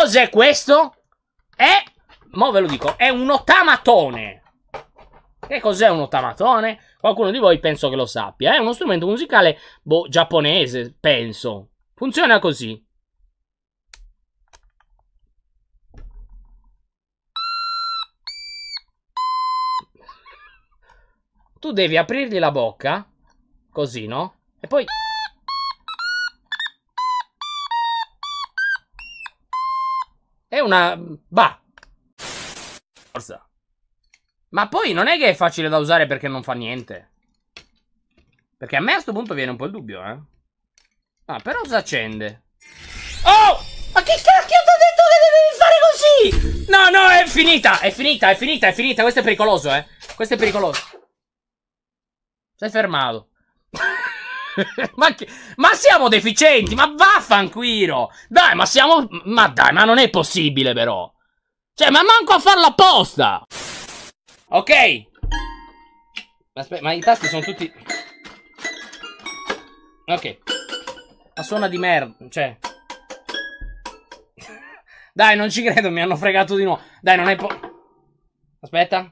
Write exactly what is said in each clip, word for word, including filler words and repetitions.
cos'è questo? È, mo ve lo dico, è un ottamatone. Che cos'è un ottamatone? Qualcuno di voi penso che lo sappia. È uno strumento musicale, boh, giapponese, penso. Funziona così. Tu devi aprirgli la bocca, così, no? E poi... È una... Bah! Forza. Ma poi non è che è facile da usare perché non fa niente. Perché a me a questo punto viene un po' il dubbio, eh. Ah, però si accende. Oh! Ma che cacchio ti ho detto che devi fare così? No, no, è finita, è finita, è finita, è finita. Questo è pericoloso, eh. Questo è pericoloso. Sei fermato. ma, che... ma siamo deficienti, ma vaffanculo. Dai, ma siamo... Ma dai, ma non è possibile però. Cioè, ma manco a farlo apposta. Ok. Aspetta, ma i tasti sono tutti... Ok. Ma suona di merda, cioè... Dai, non ci credo, mi hanno fregato di nuovo. Dai, non è po... Aspetta.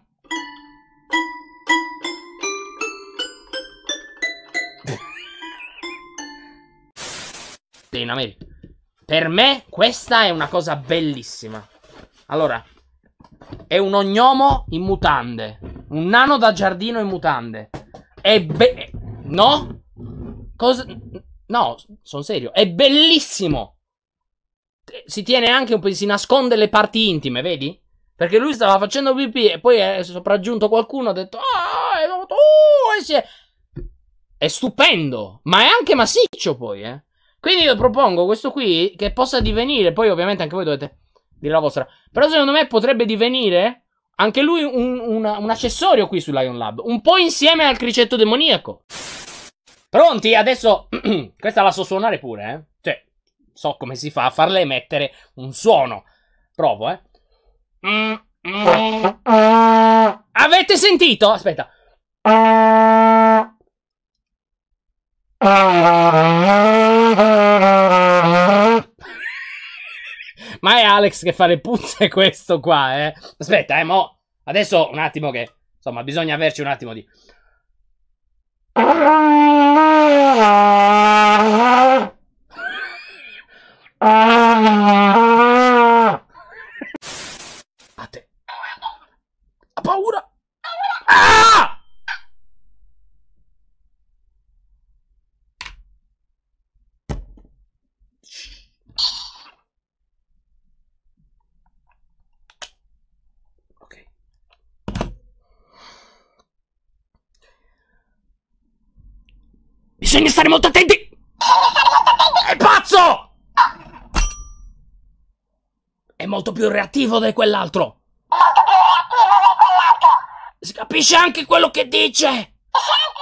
In America. Per me questa è una cosa bellissima. Allora, è un ognomo in mutande. Un nano da giardino in mutande. È be... No? Cosa... No, sono serio. È bellissimo. Si tiene anche un po'... Si nasconde le parti intime, vedi? Perché lui stava facendo pipì e poi è sopraggiunto qualcuno. Ha detto... Ah, è... Oh, e si è... È stupendo. Ma è anche massiccio poi, eh. Quindi io propongo questo qui che possa divenire, poi ovviamente anche voi dovete dire la vostra, però secondo me potrebbe divenire anche lui un, un, un accessorio qui su Lion Lab, un po' insieme al cricetto demoniaco. Pronti? Adesso, questa la so suonare pure, eh? Cioè, so come si fa a farle emettere un suono. Provo, eh? Avete sentito? Aspetta. Ma è Alex che fa le puzze questo qua, eh. Aspetta, eh, mo. Adesso un attimo che... Insomma, bisogna averci un attimo di... A te. Ha paura. Ah! Bisogna stare molto attenti! È pazzo! È molto più reattivo di quell'altro! Molto più reattivo di quell'altro! Si capisce anche quello che dice! Capisce anche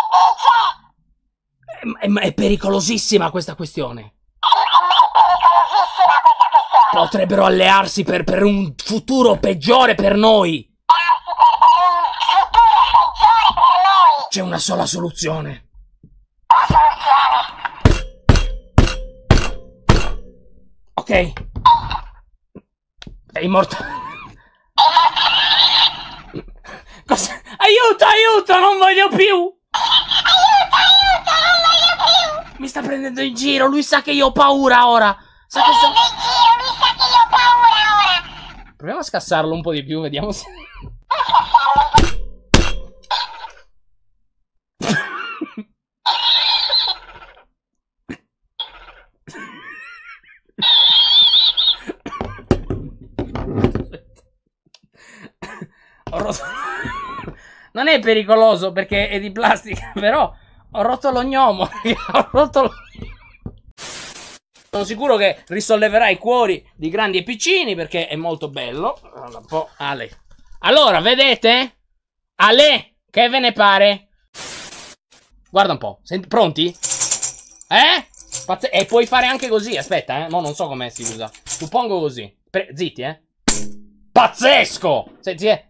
quello che dice! È, è, è pericolosissima questa questione! È, è pericolosissima questa questione! Potrebbero allearsi per, per un futuro peggiore per noi! Allearsi per, per un futuro peggiore per noi! C'è una sola soluzione! Ok. È immortale. Cosa? Aiuto, aiuto, non voglio più. Aiuto, aiuto, non voglio più. Mi sta prendendo in giro, lui sa che io ho paura ora. Sa che sto... in giro, lui sa che io ho paura ora. Proviamo a scassarlo un po' di più, vediamo se... Ho rotto... Non è pericoloso perché è di plastica, però ho rotto l'ognomo. Ho rotto lo... Sono sicuro che risolleverà i cuori di grandi e piccini perché è molto bello. Un po' Ale. Allora, vedete? Ale, che ve ne pare? Guarda un po'. Senti, pronti? Eh? Pazze... E puoi fare anche così, aspetta, eh. Mo non so come si usa. Suppongo così. Pre... Zitti, eh. Pazzesco! Senti, eh.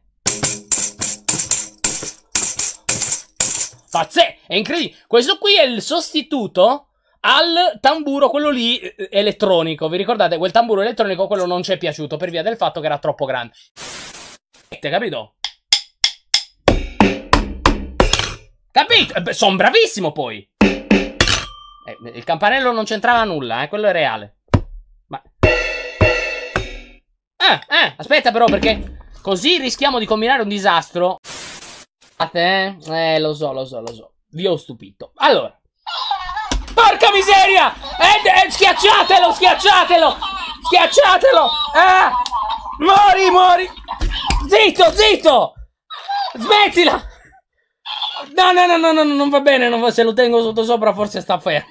Pazzesco! È incredibile. Questo qui è il sostituto al tamburo, quello lì elettronico. Vi ricordate? Quel tamburo elettronico, quello non ci è piaciuto per via del fatto che era troppo grande. Capito? Capito? Sono bravissimo poi. Eh, il campanello non c'entrava nulla, eh, quello è reale. Ma... Eh, eh, aspetta però, perché così rischiamo di combinare un disastro. Eh, eh, lo so, lo so, lo so. Vi ho stupito. Allora. Porca miseria! Eh, eh, schiacciatelo, schiacciatelo! Schiacciatelo! Eh! Muori, muori! Zitto, zitto! Smettila! No, no, no, no, no, non va bene, non va, se lo tengo sotto sopra forse sta fermo.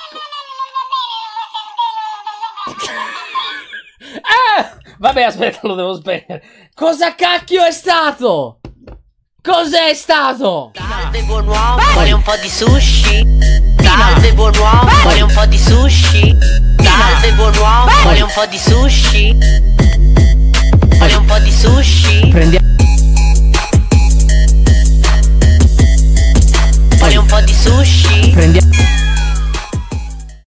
Ah! Vabbè, aspetta, lo devo spegnere. Cosa cacchio è stato? Cos'è stato? Salve buon uomo, vuole un po' di sushi? Salve buon uomo, vuole un po' di sushi? Salve buon uomo, vuole un po' di sushi? Vuole un po' di sushi? Prendiamo